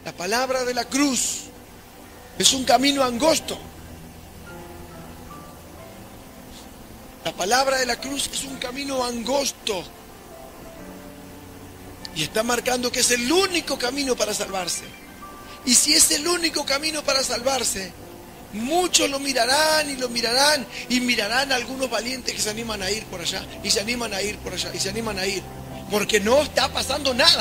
La palabra de la cruz es un camino angosto. La palabra de la cruz es un camino angosto. Y está marcando que es el único camino para salvarse. Y si es el único camino para salvarse, muchos lo mirarán y lo mirarán. Y mirarán a algunos valientes que se animan a ir por allá. Y se animan a ir por allá. Y se animan a ir. Porque no está pasando nada.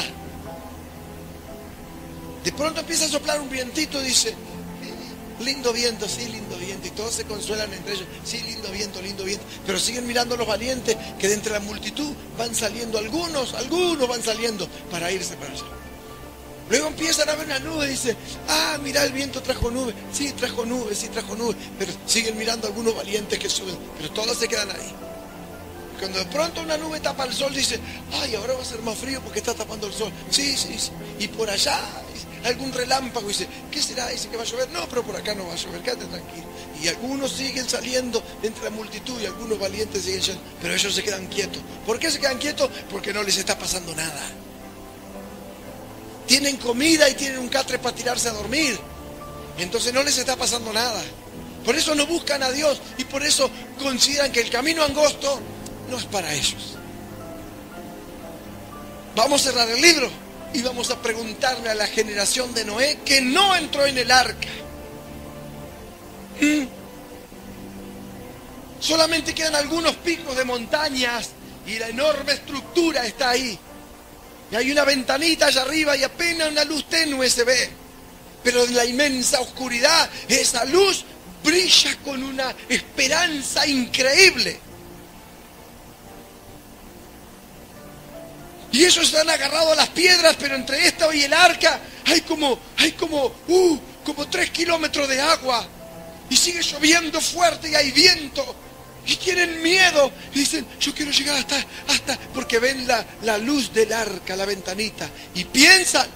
De pronto empieza a soplar un vientito y dice, lindo viento, sí, lindo viento. Y todos se consuelan entre ellos, sí, lindo viento, lindo viento. Pero siguen mirando a los valientes que de entre la multitud van saliendo algunos van saliendo para irse para allá. Luego empiezan a ver una nube y dice, mira, el viento trajo nube. Sí, trajo nube, sí, trajo nube. Pero siguen mirando a algunos valientes que suben, pero todos se quedan ahí. Cuando de pronto una nube tapa el sol, dice, ahora va a ser más frío porque está tapando el sol. Sí, sí, sí. Y por allá algún relámpago, dice, ¿qué será? Dice que va a llover. No, pero por acá no va a llover, quédate tranquilo. Y algunos siguen saliendo entre la multitud y algunos valientes siguen yendo, pero ellos se quedan quietos. ¿Por qué se quedan quietos? Porque no les está pasando nada. Tienen comida y tienen un catre para tirarse a dormir. Entonces no les está pasando nada. Por eso no buscan a Dios y por eso consideran que el camino angosto no es para ellos. Vamos a cerrar el libro y vamos a preguntarle a la generación de Noé que no entró en el arca. Solamente quedan algunos picos de montañas y la enorme estructura está ahí. Y hay una ventanita allá arriba y apenas una luz tenue se ve. Pero en la inmensa oscuridad esa luz brilla con una esperanza increíble. Y ellos están agarrados a las piedras, pero entre esta y el arca hay como 3 kilómetros de agua. Y sigue lloviendo fuerte y hay viento. Y tienen miedo. Y dicen, yo quiero llegar hasta porque ven la luz del arca, la ventanita. Y piensan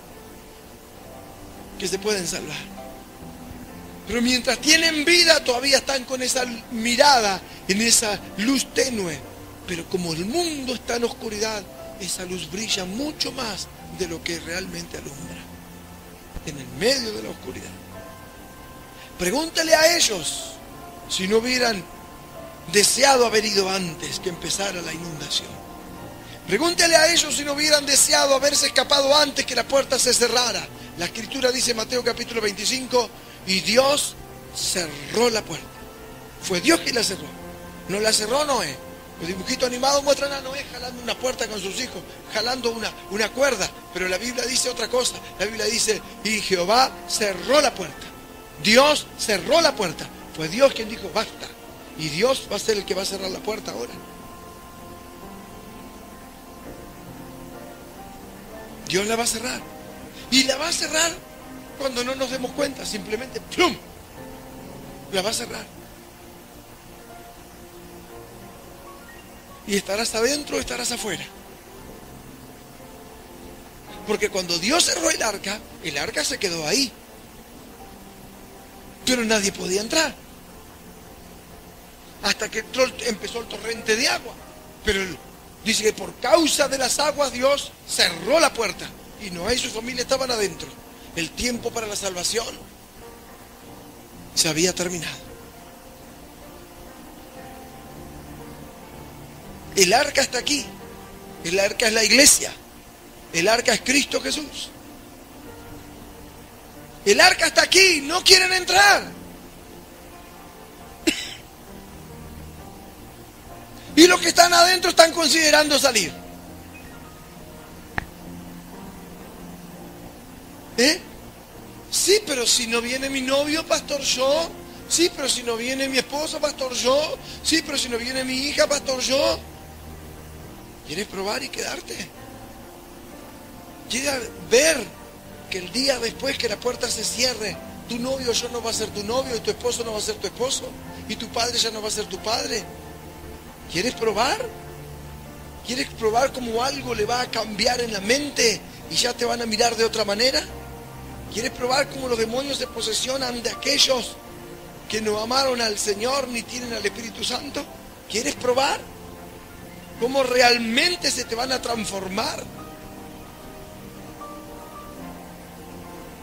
que se pueden salvar. Pero mientras tienen vida todavía están con esa mirada, en esa luz tenue. Pero como el mundo está en oscuridad, esa luz brilla mucho más de lo que realmente alumbra. En el medio de la oscuridad. Pregúntale a ellos si no hubieran deseado haber ido antes que empezara la inundación. Pregúntele a ellos si no hubieran deseado haberse escapado antes que la puerta se cerrara. La escritura dice en Mateo capítulo 25, y Dios cerró la puerta. Fue Dios quien la cerró. No la cerró Noé. Los dibujitos animados muestran a Noé jalando una puerta con sus hijos, jalando una cuerda. Pero la Biblia dice otra cosa. La Biblia dice, y Jehová cerró la puerta. Dios cerró la puerta. Fue Dios quien dijo, basta. Y Dios va a ser el que va a cerrar la puerta ahora. Dios la va a cerrar. Y la va a cerrar cuando no nos demos cuenta. Simplemente, ¡plum!, la va a cerrar. Y estarás adentro o estarás afuera. Porque cuando Dios cerró el arca se quedó ahí. Pero nadie podía entrar. Hasta que empezó el torrente de agua. Pero dice que por causa de las aguas Dios cerró la puerta. Y Noé y su familia estaban adentro. El tiempo para la salvación se había terminado. El arca está aquí. El arca es la iglesia. El arca es Cristo Jesús. El arca está aquí. No quieren entrar. Y los que están adentro están considerando salir. Sí, pero si no viene mi novio, pastor, yo. Sí, pero si no viene mi esposo, pastor, yo. Sí, pero si no viene mi hija, pastor, yo. ¿Quieres probar y quedarte? ¿Quieres ver que el día después que la puerta se cierre, tu novio ya no va a ser tu novio, y tu esposo no va a ser tu esposo, y tu padre ya no va a ser tu padre? ¿Quieres probar? ¿Quieres probar cómo algo le va a cambiar en la mente y ya te van a mirar de otra manera? ¿Quieres probar cómo los demonios se posesionan de aquellos que no amaron al Señor ni tienen al Espíritu Santo? ¿Quieres probar cómo realmente se te van a transformar?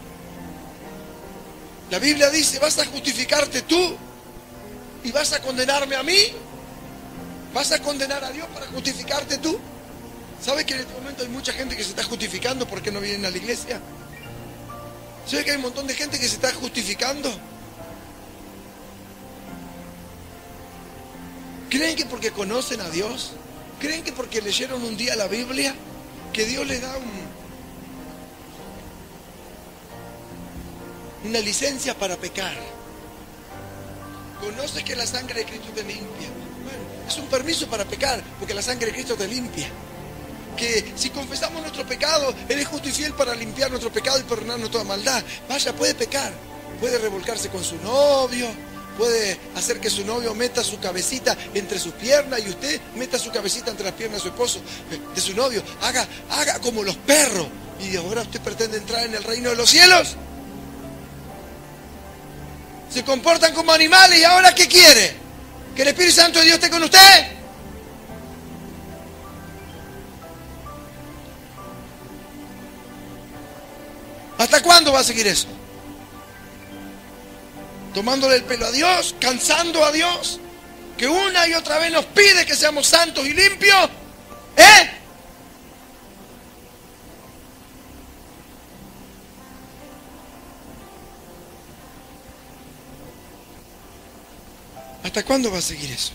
La Biblia dice, ¿vas a justificarte tú y vas a condenarme a mí? ¿Vas a condenar a Dios para justificarte tú? ¿Sabes que en este momento hay mucha gente que se está justificando porque no vienen a la iglesia? ¿Sabes que hay un montón de gente que se está justificando? ¿Creen que porque conocen a Dios? ¿Creen que porque leyeron un día la Biblia, que Dios les da una licencia para pecar? Conoces que la sangre de Cristo te limpia. Bueno, es un permiso para pecar, porque la sangre de Cristo te limpia. Que si confesamos nuestro pecado, Él es justo y fiel para limpiar nuestro pecado y perdonarnos toda maldad. Vaya, puede pecar, puede revolcarse con su novio, puede hacer que su novio meta su cabecita entre sus piernas y usted meta su cabecita entre las piernas de su esposo, de su novio. Haga como los perros. Y ahora usted pretende entrar en el reino de los cielos. Se comportan como animales y ahora ¿qué quiere? ¿Que el Espíritu Santo de Dios esté con usted? ¿Hasta cuándo va a seguir eso? Tomándole el pelo a Dios, cansando a Dios, que una y otra vez nos pide que seamos santos y limpios. ¿Hasta cuándo va a seguir eso?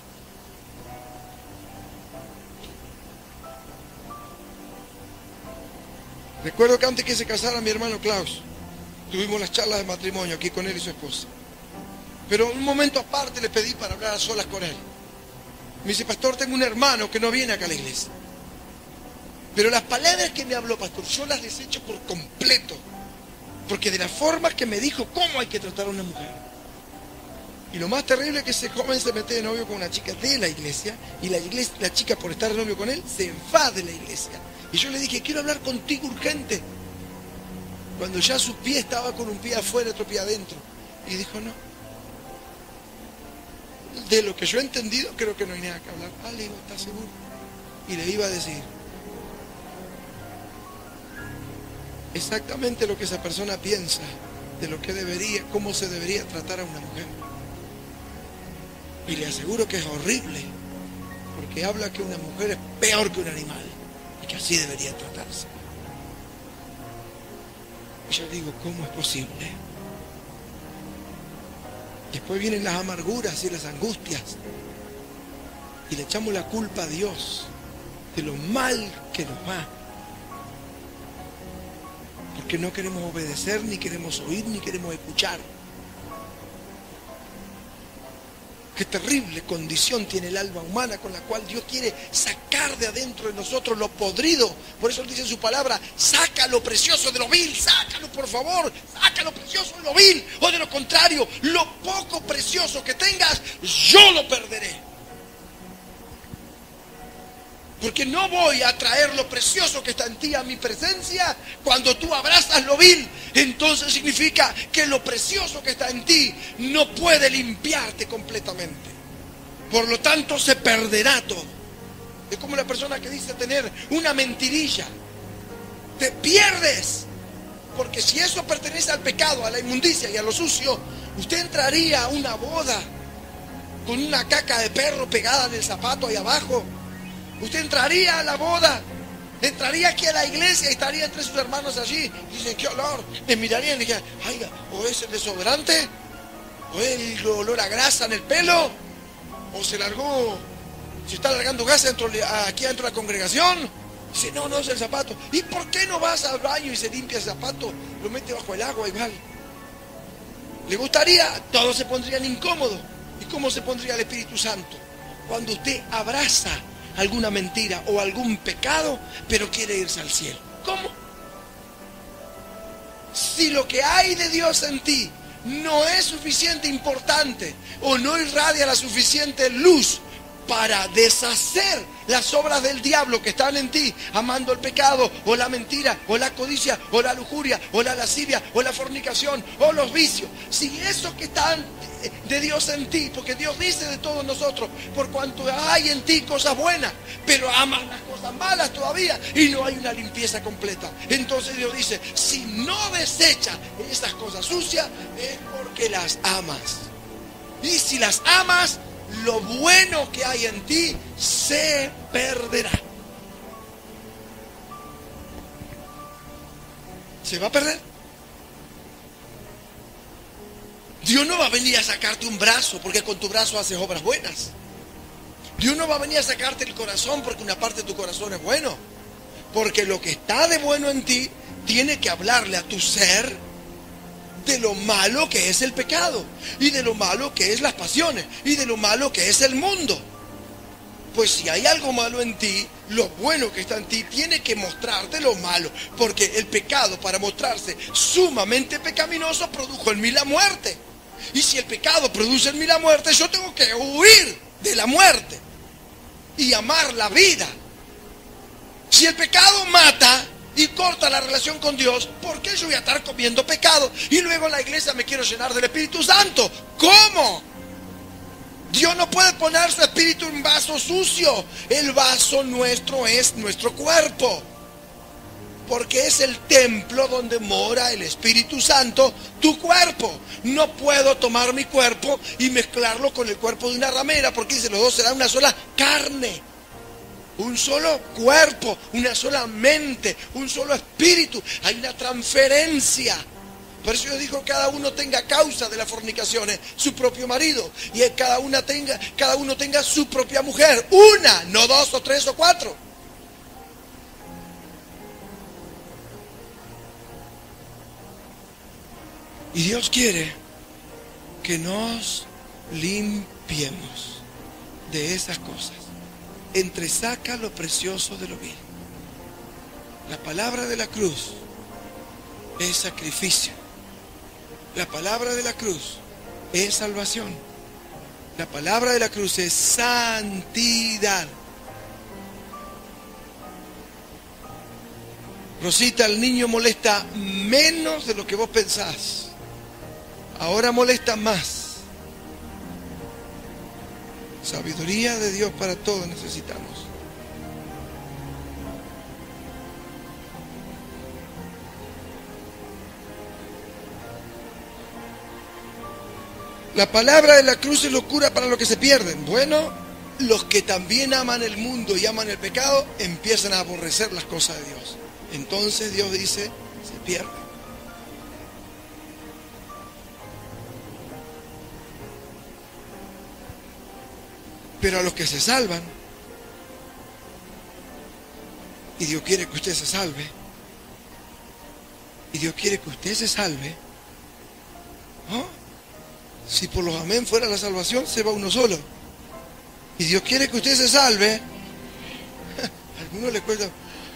Recuerdo que antes que se casara mi hermano Klaus, tuvimos las charlas de matrimonio aquí con él y su esposa. Pero un momento aparte le pedí para hablar a solas con él. Me dice, pastor, tengo un hermano que no viene acá a la iglesia. Pero las palabras que me habló, pastor, yo las desecho por completo. Porque de la forma que me dijo cómo hay que tratar a una mujer. Y lo más terrible es que ese joven se mete de novio con una chica de la iglesia. Y la chica, por estar de novio con él, se enfada de la iglesia. Y yo le dije, quiero hablar contigo urgente. Cuando ya su pie estaba con un pie afuera, otro pie adentro. Y dijo, no. De lo que yo he entendido, creo que no hay nada que hablar. Le digo, ¿estás seguro? Y le iba a decir exactamente lo que esa persona piensa de lo que debería, cómo se debería tratar a una mujer. Y le aseguro que es horrible, porque habla que una mujer es peor que un animal y que así debería tratarse. Y yo digo, ¿cómo es posible? Después vienen las amarguras y las angustias y le echamos la culpa a Dios de lo mal que nos va, porque no queremos obedecer, ni queremos oír, ni queremos escuchar. Qué terrible condición tiene el alma humana, con la cual Dios quiere sacar de adentro de nosotros lo podrido. Por eso Él dice en su palabra, saca lo precioso de lo vil, sácalo por favor, saca lo precioso de lo vil, o de lo contrario, lo poco precioso que tengas, yo lo perderé. Porque no voy a traer lo precioso que está en ti a mi presencia cuando tú abrazas lo vil. Entonces significa que lo precioso que está en ti no puede limpiarte completamente. Por lo tanto se perderá todo. Es como la persona que dice tener una mentirilla. Te pierdes. Porque si eso pertenece al pecado, a la inmundicia y a lo sucio, usted entraría a una boda con una caca de perro pegada en el zapato ahí abajo. Usted entraría a la boda, entraría aquí a la iglesia y estaría entre sus hermanos allí. Dicen, qué olor. Le mirarían y dirían, ay, o es el desodorante, o es el olor a grasa en el pelo, o se está largando gas aquí dentro de la congregación. Dice, no, no es el zapato. ¿Y por qué no vas al baño y se limpia el zapato? Lo mete bajo el agua igual. ¿Le gustaría? Todos se pondrían incómodos. ¿Y cómo se pondría el Espíritu Santo? Cuando usted abraza alguna mentira o algún pecado, pero quiere irse al cielo. ¿Cómo? Si lo que hay de Dios en ti no es suficiente importante o no irradia la suficiente luz para deshacer las obras del diablo que están en ti, amando el pecado, o la mentira, o la codicia, o la lujuria, o la lascivia, o la fornicación, o los vicios. Si esos que están de Dios en ti, porque Dios dice de todos nosotros, por cuanto hay en ti cosas buenas, pero amas las cosas malas todavía, y no hay una limpieza completa. Entonces Dios dice, si no desechas esas cosas sucias, es porque las amas. Y si las amas, lo bueno que hay en ti se perderá. Se va a perder. Dios no va a venir a sacarte un brazo porque con tu brazo haces obras buenas. Dios no va a venir a sacarte el corazón porque una parte de tu corazón es bueno. Porque lo que está de bueno en ti tiene que hablarle a tu ser de lo malo que es el pecado, y de lo malo que es las pasiones, y de lo malo que es el mundo. Pues si hay algo malo en ti, lo bueno que está en ti tiene que mostrarte lo malo, porque el pecado, para mostrarse sumamente pecaminoso, produjo en mí la muerte. Y si el pecado produce en mí la muerte, yo tengo que huir de la muerte y amar la vida. Si el pecado mata y corta la relación con Dios, ¿por qué yo voy a estar comiendo pecado? Y luego en la iglesia me quiero llenar del Espíritu Santo. ¿Cómo? Dios no puede poner su espíritu en un vaso sucio. El vaso nuestro es nuestro cuerpo, porque es el templo donde mora el Espíritu Santo, tu cuerpo. No puedo tomar mi cuerpo y mezclarlo con el cuerpo de una ramera, porque dice, los dos serán una sola carne. Un solo cuerpo, una sola mente, un solo espíritu. Hay una transferencia. Por eso Dios dijo, cada uno tenga causa de las fornicaciones, su propio marido. Y cada uno tenga su propia mujer. Una, no dos o tres o cuatro. Y Dios quiere que nos limpiemos de esas cosas. Entresaca lo precioso de lo vil. La palabra de la cruz es sacrificio. La palabra de la cruz es salvación. La palabra de la cruz es santidad. Rosita, el niño molesta menos de lo que vos pensás. Ahora molesta más. Sabiduría de Dios para todos necesitamos. La palabra de la cruz es locura para los que se pierden. Bueno, los que también aman el mundo y aman el pecado empiezan a aborrecer las cosas de Dios. Entonces Dios dice, se pierden. Pero a los que se salvan, y Dios quiere que usted se salve, y Dios quiere que usted se salve, ¿no? Si por los amén fuera la salvación, se va uno solo. Y Dios quiere que usted se salve. A algunos les cuesta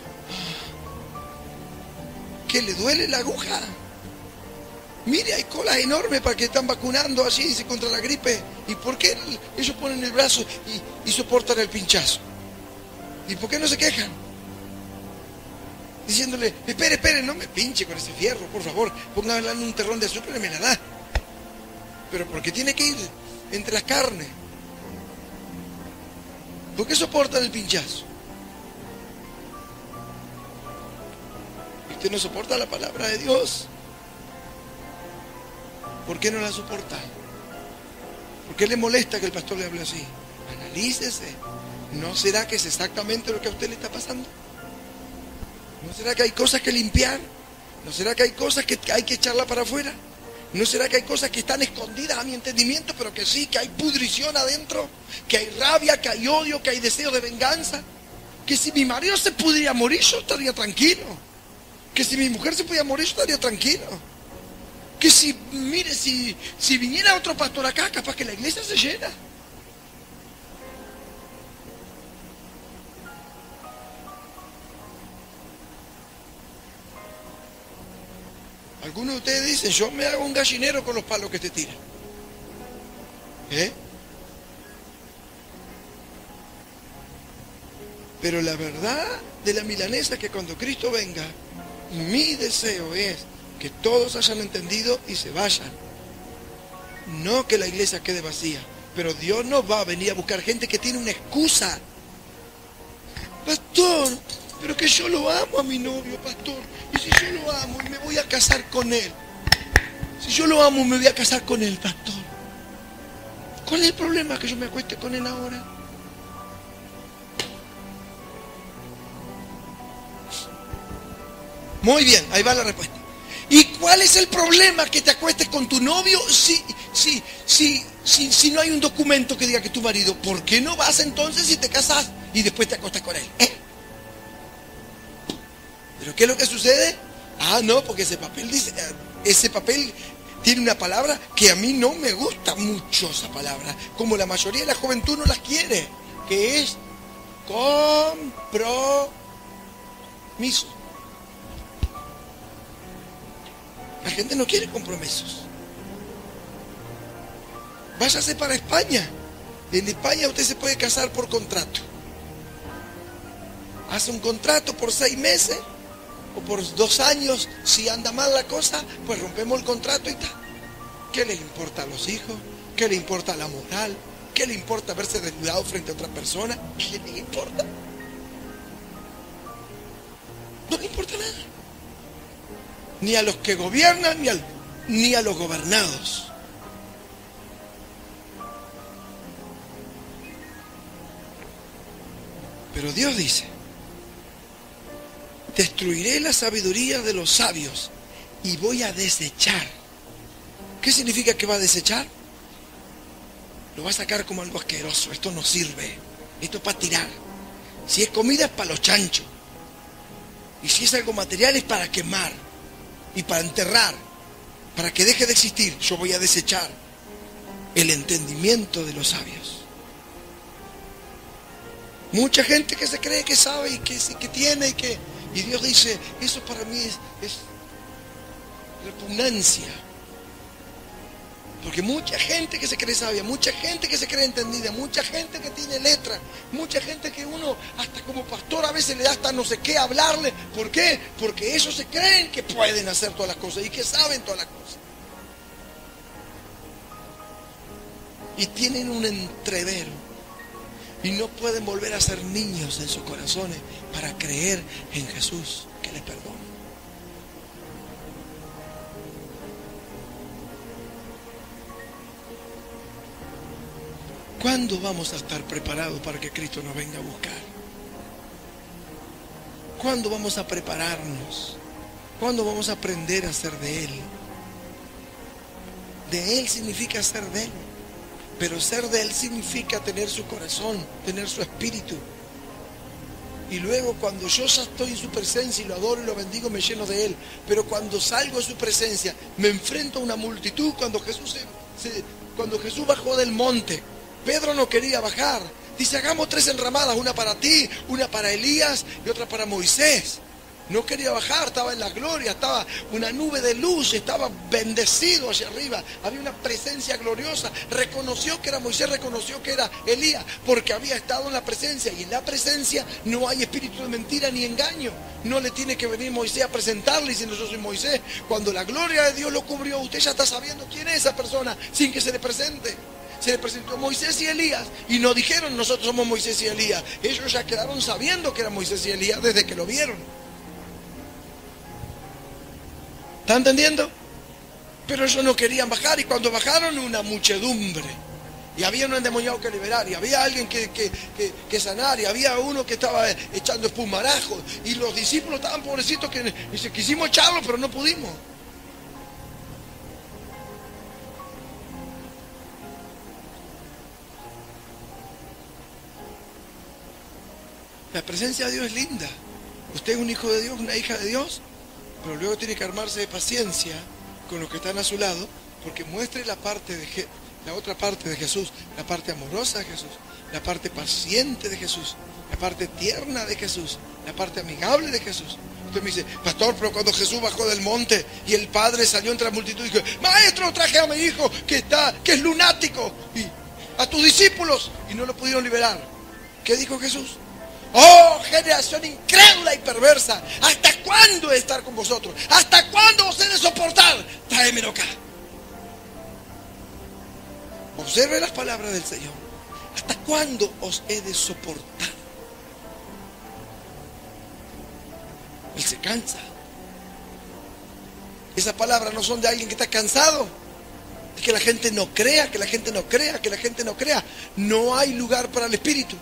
que le duele la aguja. Mire, hay colas enormes para que están vacunando así, dice, contra la gripe. ¿Y por qué ellos ponen el brazo y soportan el pinchazo? ¿Y por qué no se quejan? Diciéndole, espere, no me pinche con ese fierro, por favor. Póngala en un terrón de azúcar y me la da. Pero ¿por qué tiene que ir entre las carnes? ¿Por qué soportan el pinchazo? Usted no soporta la palabra de Dios. ¿Por qué no la soporta? ¿Por qué le molesta que el pastor le hable así? Analícese. ¿No será que es exactamente lo que a usted le está pasando? ¿No será que hay cosas que limpiar? ¿No será que hay cosas que hay que echarla para afuera? ¿No será que hay cosas que están escondidas a mi entendimiento, pero que sí, que hay pudrición adentro? Que hay rabia, que hay odio, que hay deseo de venganza. Que si mi marido se pudiera morir, yo estaría tranquilo. Que si mi mujer se pudiera morir, yo estaría tranquilo. Que si, mire, si viniera otro pastor acá, capaz que la iglesia se llena. Algunos de ustedes dicen, yo me hago un gallinero con los palos que te tiran. Pero la verdad de la milanesa es que cuando Cristo venga, mi deseo es que todos hayan entendido y se vayan. No que la iglesia quede vacía. Pero Dios no va a venir a buscar gente que tiene una excusa. Pastor, pero que yo lo amo a mi novio, pastor. Y si yo lo amo y me voy a casar con él. Si yo lo amo, me voy a casar con él, pastor. ¿Cuál es el problema que yo me acueste con él ahora? Muy bien, ahí va la respuesta. ¿Y cuál es el problema que te acuestes con tu novio si no hay un documento que diga que es tu marido? ¿Por qué no vas entonces y te casas y después te acuestas con él? ¿Pero qué es lo que sucede? Ah, no, porque ese papel tiene una palabra que a mí no me gusta mucho, esa palabra. Como la mayoría de la juventud no las quiere, que es compromiso. La gente no quiere compromisos. Váyase para España. En España usted se puede casar por contrato. Hace un contrato por 6 meses o por 2 años. Si anda mal la cosa, pues rompemos el contrato y tal. ¿Qué le importa a los hijos? ¿Qué le importa a la moral? ¿Qué le importa verse desnudado frente a otra persona? ¿Qué le importa? No le importa nada. Ni a los que gobiernan, ni a los gobernados. Pero Dios dice: destruiré la sabiduría de los sabios y voy a desechar. ¿Qué significa que va a desechar? Lo va a sacar como algo asqueroso. Esto no sirve. Esto es para tirar. Si es comida es para los chanchos. Y si es algo material es para quemar y para enterrar, para que deje de existir. Yo voy a desechar el entendimiento de los sabios. Mucha gente que se cree que sabe y que tiene y Dios dice: eso para mí es repugnancia. Porque mucha gente que se cree sabia, mucha gente que se cree entendida, mucha gente que tiene letra, mucha gente que uno hasta como pastor a veces le da hasta no sé qué hablarle. ¿Por qué? Porque ellos se creen que pueden hacer todas las cosas y que saben todas las cosas. Y tienen un entrevero y no pueden volver a ser niños en sus corazones para creer en Jesús que les perdona. ¿Cuándo vamos a estar preparados para que Cristo nos venga a buscar? ¿Cuándo vamos a prepararnos? ¿Cuándo vamos a aprender a ser de Él? De Él significa ser de Él. Pero ser de Él significa tener su corazón, tener su espíritu. Y luego cuando yo ya estoy en su presencia y lo adoro y lo bendigo, me lleno de Él. Pero cuando salgo de su presencia, me enfrento a una multitud. Cuando Jesús bajó del monte, Pedro no quería bajar. Dice: hagamos 3 enramadas, una para ti, una para Elías y otra para Moisés. No quería bajar, estaba en la gloria, estaba una nube de luz, estaba bendecido hacia arriba, había una presencia gloriosa. Reconoció que era Moisés, reconoció que era Elías, porque había estado en la presencia, y en la presencia no hay espíritu de mentira ni engaño. No le tiene que venir Moisés a presentarle diciendo: yo soy Moisés. Cuando la gloria de Dios lo cubrió, usted ya está sabiendo quién es esa persona sin que se le presente. Se le presentó Moisés y Elías y no dijeron: nosotros somos Moisés y Elías. Ellos ya quedaron sabiendo que eran Moisés y Elías desde que lo vieron. ¿Está entendiendo? Pero ellos no querían bajar, y cuando bajaron, una muchedumbre. Y había un endemoniado que liberar, y había alguien que sanar, y había uno que estaba echando espumarajos, y los discípulos estaban pobrecitos que quisimos echarlo, pero no pudimos. La presencia de Dios es linda. Usted es un hijo de Dios, una hija de Dios, pero luego tiene que armarse de paciencia con los que están a su lado, porque muestre la otra parte de Jesús, la parte amorosa de Jesús, la parte paciente de Jesús, la parte tierna de Jesús, la parte amigable de Jesús. Usted me dice: pastor, pero cuando Jesús bajó del monte y el Padre salió entre la multitud y dijo: maestro, traje a mi hijo que es lunático, y a tus discípulos, y no lo pudieron liberar. ¿Qué dijo Jesús? Oh, generación incrédula y perversa, ¿hasta cuándo he de estar con vosotros? ¿Hasta cuándo os he de soportar? Tráemelo acá. Observe las palabras del Señor. ¿Hasta cuándo os he de soportar? Él se cansa. Esas palabras no son de alguien que está cansado. Es que la gente no crea, que la gente no crea, que la gente no crea. No hay lugar para el Espíritu.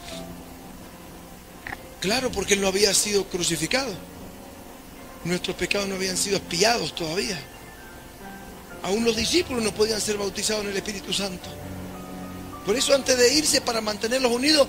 Claro, porque Él no había sido crucificado. Nuestros pecados no habían sido expiados todavía. Aún los discípulos no podían ser bautizados en el Espíritu Santo. Por eso, antes de irse, para mantenerlos unidos,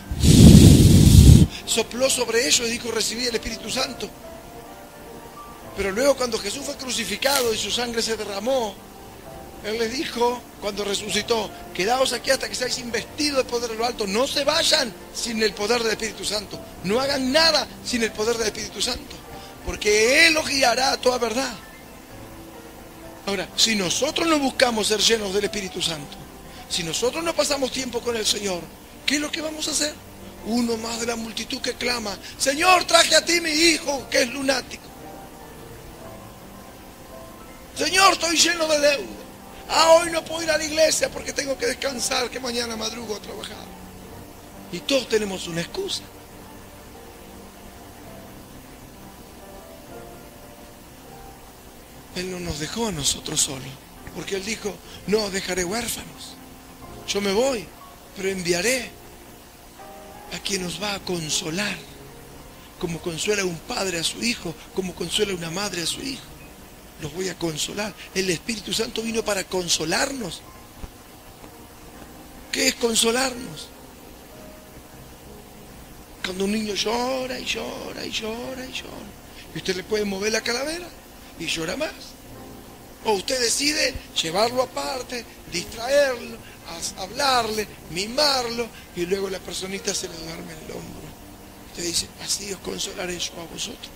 sopló sobre ellos y dijo: recibí el Espíritu Santo. Pero luego, cuando Jesús fue crucificado y su sangre se derramó, Él les dijo, cuando resucitó: quedaos aquí hasta que seáis investidos del poder de lo alto. No se vayan sin el poder del Espíritu Santo. No hagan nada sin el poder del Espíritu Santo, porque Él los guiará a toda verdad. Ahora, si nosotros no buscamos ser llenos del Espíritu Santo, si nosotros no pasamos tiempo con el Señor, ¿qué es lo que vamos a hacer? Uno más de la multitud que clama: Señor, traje a ti mi hijo que es lunático. Señor, estoy lleno de deuda. Hoy no puedo ir a la iglesia porque tengo que descansar, que mañana madrugo a trabajar. Y todos tenemos una excusa. Él no nos dejó a nosotros solos, porque Él dijo: no os dejaré huérfanos. Yo me voy, pero enviaré a quien nos va a consolar, como consuela un padre a su hijo, como consuela una madre a su hijo. Los voy a consolar. El Espíritu Santo vino para consolarnos. ¿Qué es consolarnos? Cuando un niño llora y llora y llora y llora, y usted le puede mover la calavera y llora más. O usted decide llevarlo aparte, distraerlo, hablarle, mimarlo, y luego la personita se le duerme en el hombro. Usted dice: así os consolaré yo a vosotros.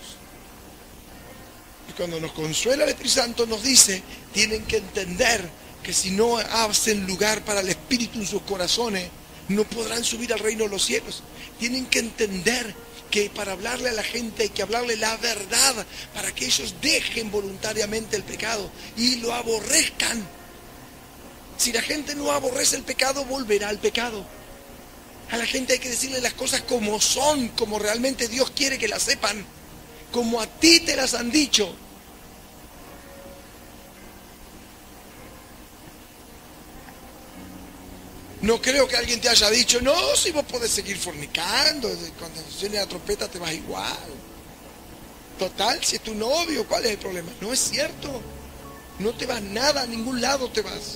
Y cuando nos consuela el Espíritu Santo, nos dice: tienen que entender que si no hacen lugar para el Espíritu en sus corazones, no podrán subir al reino de los cielos. Tienen que entender que para hablarle a la gente hay que hablarle la verdad, para que ellos dejen voluntariamente el pecado y lo aborrezcan. Si la gente no aborrece el pecado, volverá al pecado. A la gente hay que decirle las cosas como son, como realmente Dios quiere que las sepan, como a ti te las han dicho. No creo que alguien te haya dicho: no, si vos podés seguir fornicando, cuando suene la trompeta te vas igual. Total, si es tu novio, ¿cuál es el problema? No es cierto. No te vas nada, a ningún lado te vas.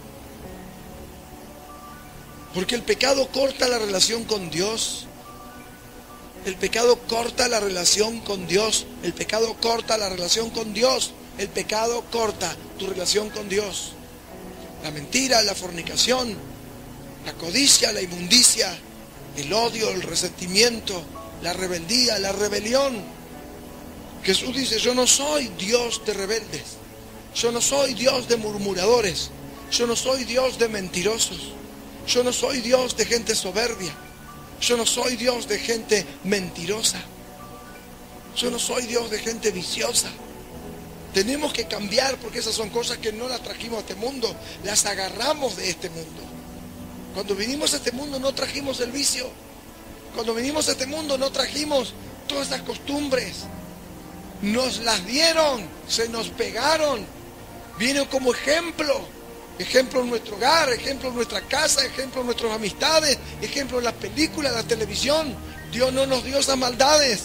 Porque el pecado corta la relación con Dios. El pecado corta la relación con Dios. El pecado corta la relación con Dios. El pecado corta tu relación con Dios. La mentira, la fornicación, la codicia, la inmundicia, el odio, el resentimiento, la rebeldía, la rebelión. Jesús dice: yo no soy Dios de rebeldes. Yo no soy Dios de murmuradores. Yo no soy Dios de mentirosos. Yo no soy Dios de gente soberbia. Yo no soy Dios de gente mentirosa. Yo no soy Dios de gente viciosa. Tenemos que cambiar, porque esas son cosas que no las trajimos a este mundo, las agarramos de este mundo. Cuando vinimos a este mundo no trajimos el vicio. Cuando vinimos a este mundo no trajimos todas esas costumbres. Nos las dieron, se nos pegaron. Vienen como ejemplo. Ejemplo en nuestro hogar, ejemplo en nuestra casa, ejemplo en nuestras amistades, ejemplo en las películas, en la televisión. Dios no nos dio esas maldades.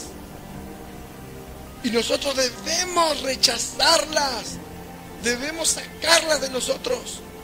Y nosotros debemos rechazarlas. Debemos sacarlas de nosotros.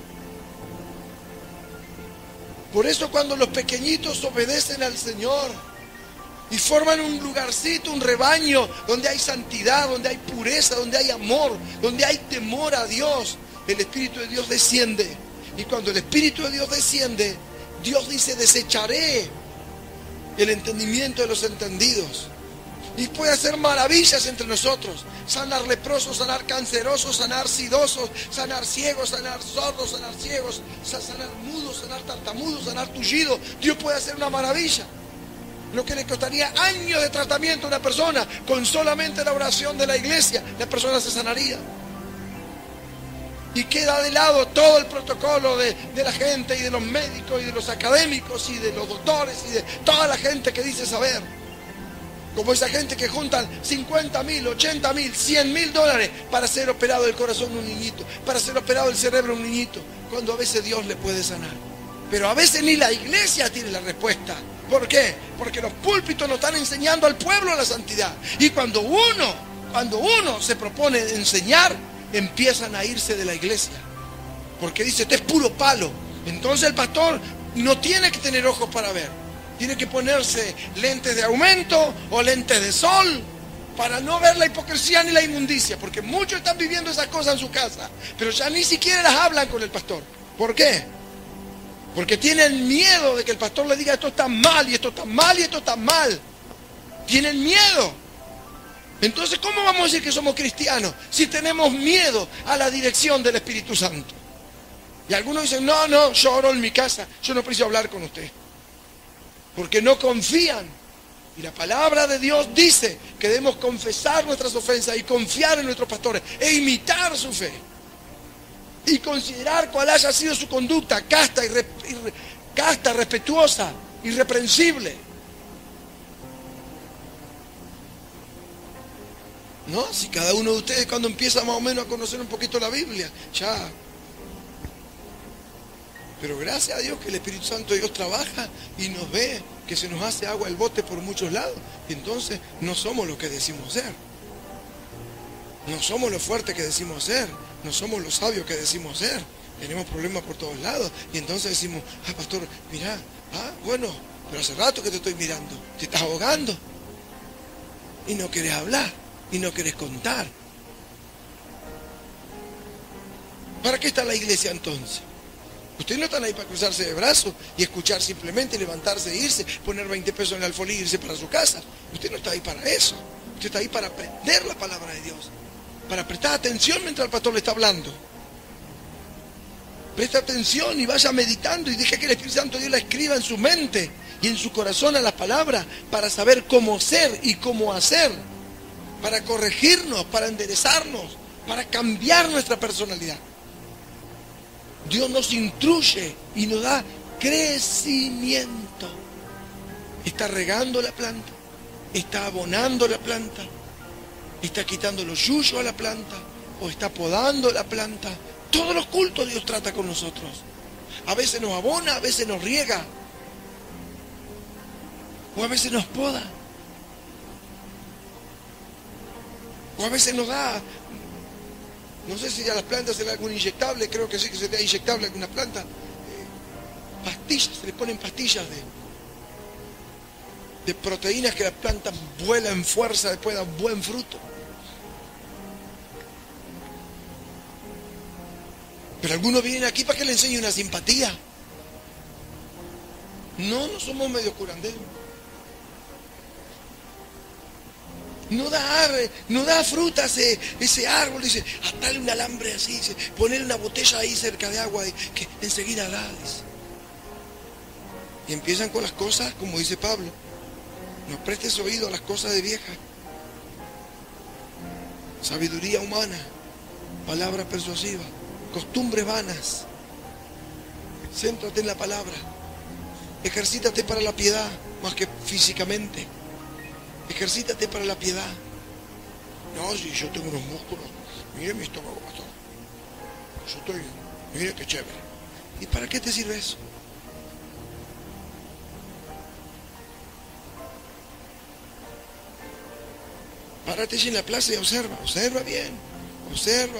Por eso, cuando los pequeñitos obedecen al Señor y forman un lugarcito, un rebaño, donde hay santidad, donde hay pureza, donde hay amor, donde hay temor a Dios, el Espíritu de Dios desciende. Y cuando el Espíritu de Dios desciende, Dios dice: desecharé el entendimiento de los entendidos. Y puede hacer maravillas entre nosotros. Sanar leprosos, sanar cancerosos, sanar sidosos, sanar ciegos, sanar sordos, sanar ciegos, sanar mudos, sanar tartamudos, sanar tullidos. Dios puede hacer una maravilla. lo que le costaría años de tratamiento a una persona, con solamente la oración de la iglesia, la persona se sanaría. Y queda de lado todo el protocolo de la gente y de los médicos y de los académicos y de los doctores y de toda la gente que dice saber. Como esa gente que juntan 50.000, 80.000, 100.000 dólares para ser operado el corazón de un niñito, para ser operado el cerebro de un niñito, cuando a veces Dios le puede sanar. Pero a veces ni la iglesia tiene la respuesta. ¿Por qué? Porque los púlpitos no están enseñando al pueblo la santidad. Y cuando uno se propone enseñar, empiezan a irse de la iglesia. Porque dice, este es puro palo. Entonces el pastor no tiene que tener ojos para ver. Tiene que ponerse lentes de aumento o lentes de sol para no ver la hipocresía ni la inmundicia. Porque muchos están viviendo esas cosas en su casa, pero ya ni siquiera las hablan con el pastor. ¿Por qué? Porque tienen miedo de que el pastor le diga esto está mal y esto está mal y esto está mal. Tienen miedo. Entonces, ¿cómo vamos a decir que somos cristianos si tenemos miedo a la dirección del Espíritu Santo? Y algunos dicen, no, yo oro en mi casa, yo no preciso hablar con usted. Porque no confían. Y la palabra de Dios dice que debemos confesar nuestras ofensas y confiar en nuestros pastores e imitar su fe. Y considerar cuál haya sido su conducta casta, respetuosa, irreprensible. ¿No? Si cada uno de ustedes cuando empieza más o menos a conocer un poquito la Biblia, ya. Pero gracias a Dios que el Espíritu Santo de Dios trabaja y nos ve que se nos hace agua el bote por muchos lados. Y entonces no somos lo que decimos ser. No somos lo fuerte que decimos ser. No somos los sabios que decimos ser. Tenemos problemas por todos lados. Y entonces decimos, pastor, mirá, bueno, pero hace rato que te estoy mirando. Te estás ahogando. Y no querés hablar. Y no querés contar. ¿Para qué está la iglesia entonces? Ustedes no están ahí para cruzarse de brazos y escuchar simplemente, levantarse e irse, poner 20 pesos en el alfolí y irse para su casa. Usted no está ahí para eso. Usted está ahí para aprender la palabra de Dios. Para prestar atención mientras el pastor le está hablando. Presta atención y vaya meditando y deje que el Espíritu Santo de Dios la escriba en su mente y en su corazón a las palabras para saber cómo ser y cómo hacer. Para corregirnos, para enderezarnos, para cambiar nuestra personalidad. Dios nos instruye y nos da crecimiento. Está regando la planta, está abonando la planta, está quitando los yuyos a la planta, o está podando la planta. Todos los cultos Dios trata con nosotros. A veces nos abona, a veces nos riega, o a veces nos poda, o a veces nos da. No sé si a las plantas se le da algún inyectable, creo que sí que se le da inyectable a alguna planta. Pastillas, se le ponen pastillas de proteínas que la planta vuela en fuerza, después da buen fruto. Pero algunos vienen aquí para que le enseñe una simpatía. No somos medio curanderos. No da frutas ese árbol, dice, atale un alambre así, dice, ponerle una botella ahí cerca de agua, que enseguida da, dice. Y empiezan con las cosas, como dice Pablo, no prestes oído a las cosas de vieja. Sabiduría humana, palabra persuasiva, costumbres vanas. Céntrate en la palabra, ejercítate para la piedad, más que físicamente. Ejercítate para la piedad. No, si yo tengo unos músculos, mire mi estómago, pastor. Yo estoy, mire qué chévere. ¿Y para qué te sirve eso? Párate allí en la plaza y observa bien. Observa.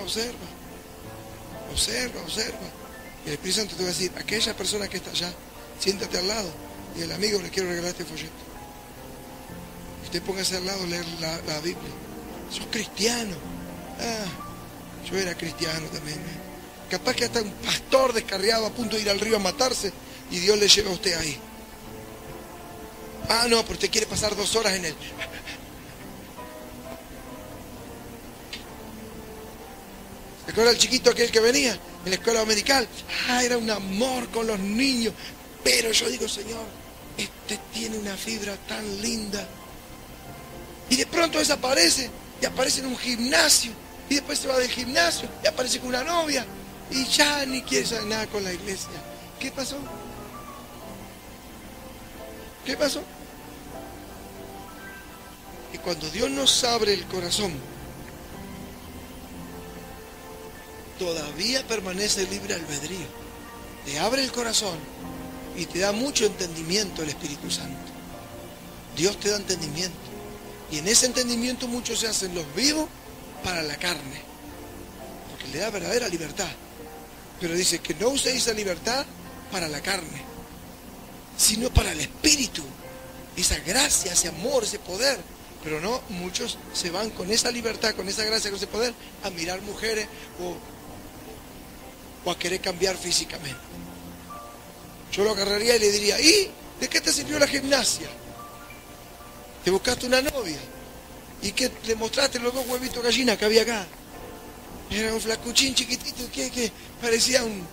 Y el Espíritu Santo te va a decir, aquella persona que está allá, siéntate al lado. Y el amigo le quiero regalar este folleto. Usted póngase al lado a leer la Biblia. Sos cristiano. Yo era cristiano también. Capaz que hasta un pastor descarriado a punto de ir al río a matarse y Dios le lleva a usted ahí. No, pero usted quiere pasar 2 horas en él. ¿Se acuerda el chiquito aquel que venía en la escuela dominical? Era un amor con los niños. Pero yo digo, Señor, este tiene una fibra tan linda. Y de pronto desaparece y aparece en un gimnasio. Y después se va del gimnasio y aparece con una novia. Y ya ni quiere saber nada con la iglesia. ¿Qué pasó? ¿Qué pasó? Y cuando Dios nos abre el corazón, todavía permanece libre albedrío. Te abre el corazón y te da mucho entendimiento el Espíritu Santo. Dios te da entendimiento. Y en ese entendimiento muchos se hacen los vivos para la carne. Porque le da verdadera libertad. Pero dice que no uséis esa libertad para la carne, sino para el Espíritu. Esa gracia, ese amor, ese poder. Pero no, muchos se van con esa libertad, con esa gracia, con ese poder, a mirar mujeres o a querer cambiar físicamente. Yo lo agarraría y le diría, ¿y de qué te sirvió la gimnasia? Te buscaste una novia y que le mostraste los 2 huevitos de gallina que había acá. Era un flacuchín chiquitito que parecía un...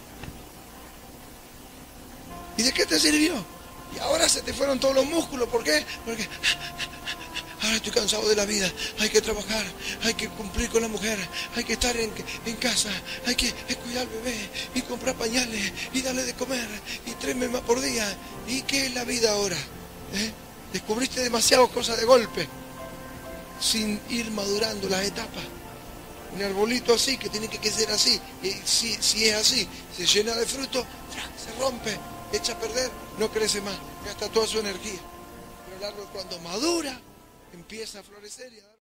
¿Y de qué te sirvió? Y ahora se te fueron todos los músculos. ¿Por qué? Porque ahora estoy cansado de la vida. Hay que trabajar, hay que cumplir con la mujer, hay que estar en casa, hay que cuidar al bebé y comprar pañales y darle de comer y 3 memas por día. ¿Y qué es la vida ahora? Descubriste demasiadas cosas de golpe sin ir madurando las etapas. Un arbolito así, que tiene que ser así, y si es así, se llena de fruto, se rompe, echa a perder, no crece más, gasta toda su energía. Pero el árbol cuando madura, empieza a florecer y a dar...